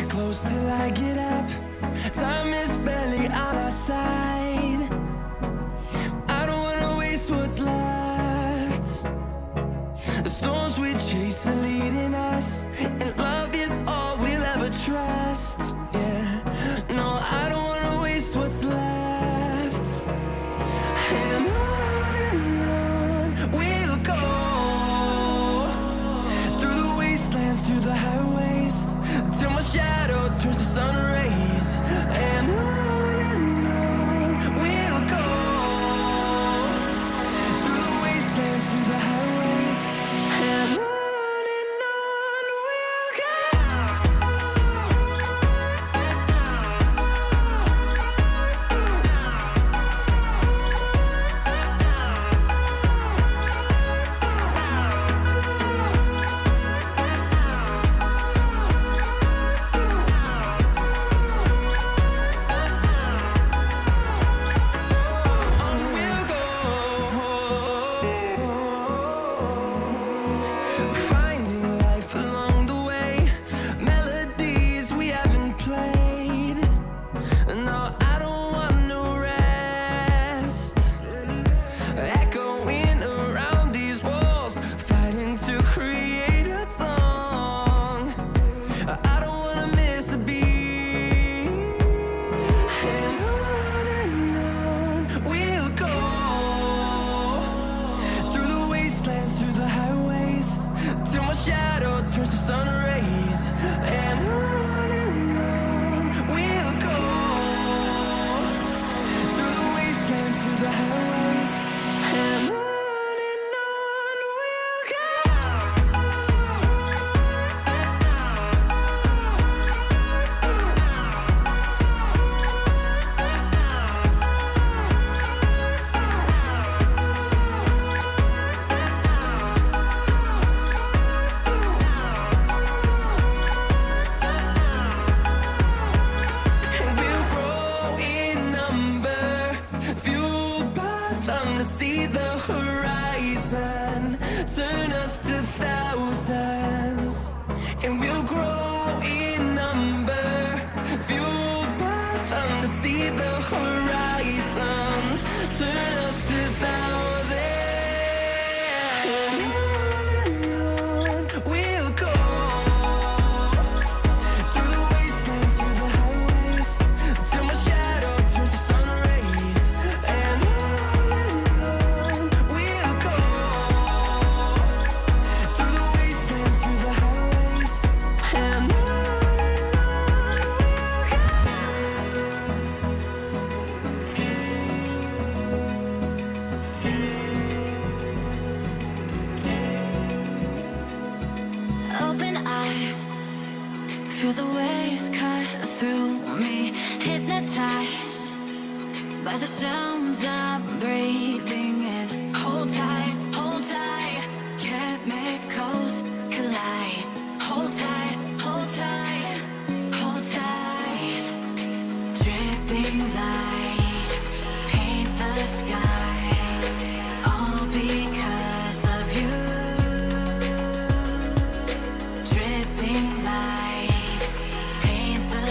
close till I get up. Time is barely on our side. I don't wanna waste what's left. The storms we chase are leading us, and love is all we'll ever trust. Yeah, no, I don't wanna waste what's left. And on we'll go, through the wastelands, through the highways, till my shadow turns to sun rays. And on we'll go, through the wastelands, through the highways, and on we'll go. Finding life along the way, melodies we haven't played. No, I don't want no rest. Echoing around these walls, fighting to create a song. I don't wanna miss a beat. And on we'll go, through the wastelands, through the highways, till my shadow turns to sun rays. And on we'll go, through the wastelands, through the highways, and on we'll go. And we'll grow in number, fueled by them to see the horizon, turn us to thousands. And we'll grow in number, fueled by them to see the horizon, turn us to thousands. And on we'll go, through the wastelands, through the highways, till my shadow turns to sun rays. And on we'll go, through the wastelands, through the highways, and on we'll go. Open eye, feel the waves cut through me, hypnotized by the sounds I'm breathing in. Hold tight, chemicals collide. Hold tight, hold tight, hold tight. Dripping lights paint the skies, all because of you. Dripping lights paint the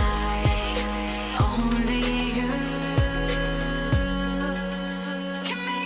skies, only you can make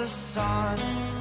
the sun.